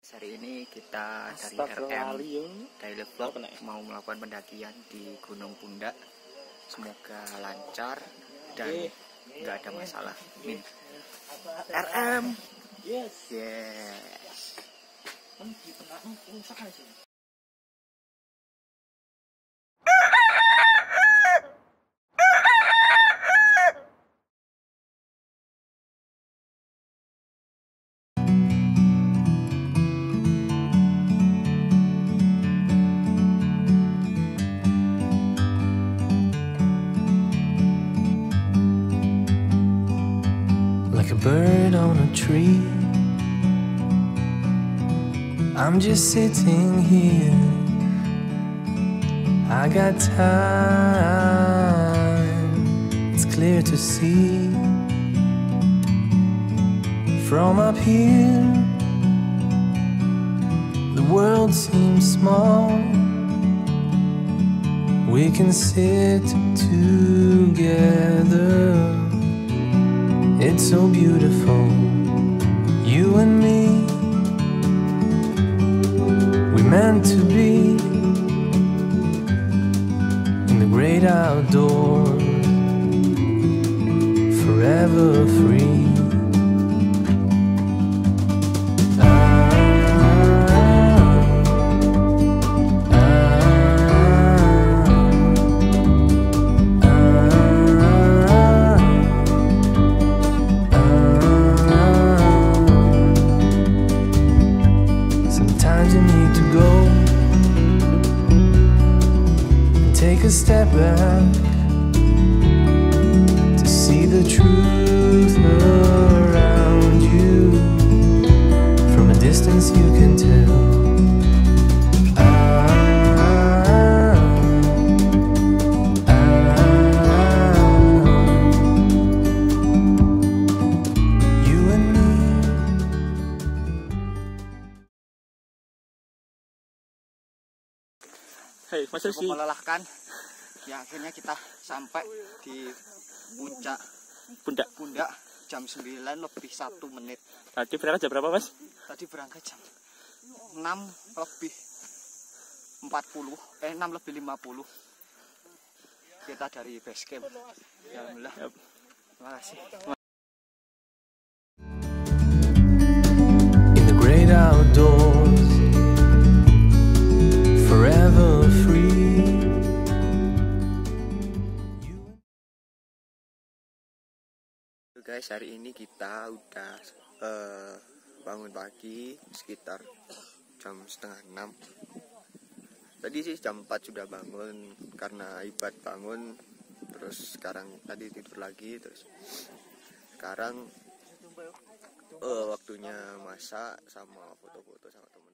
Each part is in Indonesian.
Hari ini kita dari RM Daily Vlog mau melakukan pendakian di Gunung Pundak. Semoga lancar dan nggak ada masalah. Min. RM. Yes. Like a bird on a tree, I'm just sitting here. I got time, it's clear to see. From up here, the world seems small. We can sit together. It's so beautiful, you and me. We meant to be in the great outdoors, forever free. Sometimes you need to go and take a step back to see the truth around you. From a distance you can tell. Cukup melelahkan. Ya, akhirnya kita sampai di puncak Pundak jam 9:01. Tadi berangkat jam berapa, Mas? Tadi berangkat jam 6:50. Kita dari base camp. Alhamdulillah. Terima kasih. In the great outdoors, forever free. Guys, hari ini kita udah bangun pagi sekitar jam 5:30. Tadi sih jam 4 sudah bangun karena Ibad bangun, terus sekarang tadi tidur lagi, terus sekarang waktunya masak sama foto-foto sama teman-teman.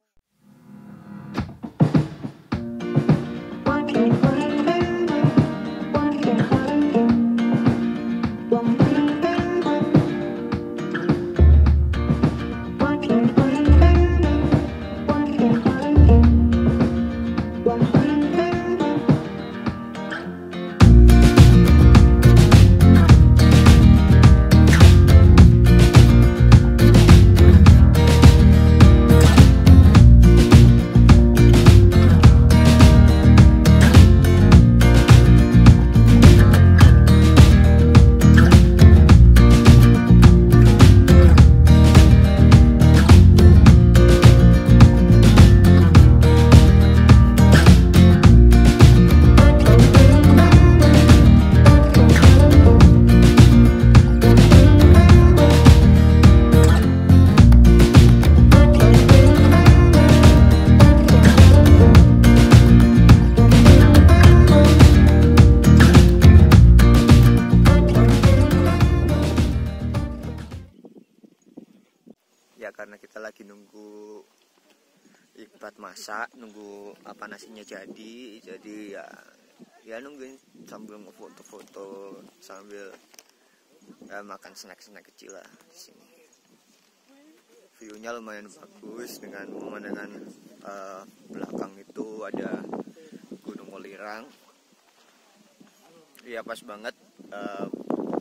Ya, karena kita lagi nunggu Ibad masak, nunggu apa nasinya jadi ya nungguin sambil ngefoto-foto, sambil makan snack-snack kecil lah di sini. View-nya lumayan bagus dengan pemandangan belakang itu ada Gunung Welirang. Ya, pas banget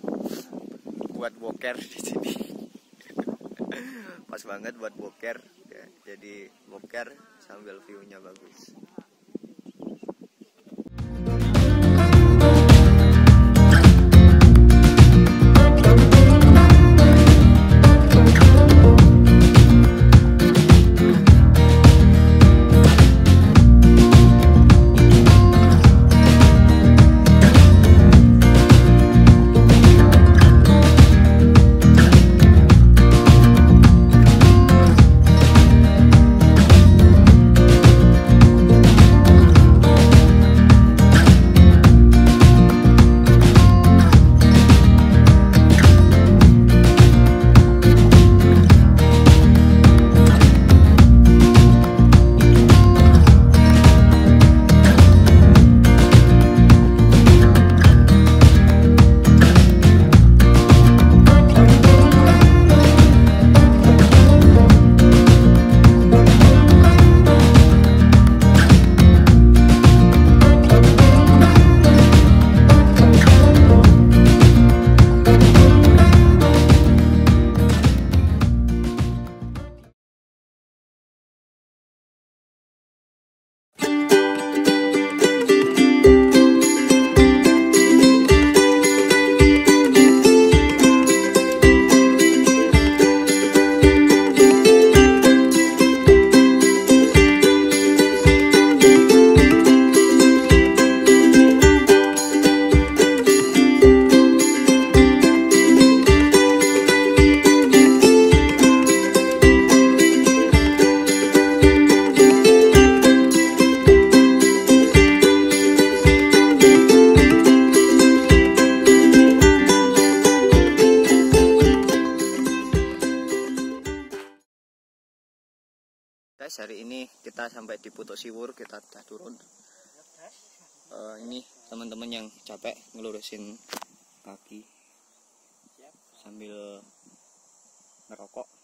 buat boker di sini. Pas banget buat boker Oke, jadi boker sambil view-nya bagus. Guys, hari ini kita sampai di Putuk Siwur, kita udah turun. Ini teman-teman yang capek ngelurusin kaki sambil ngerokok.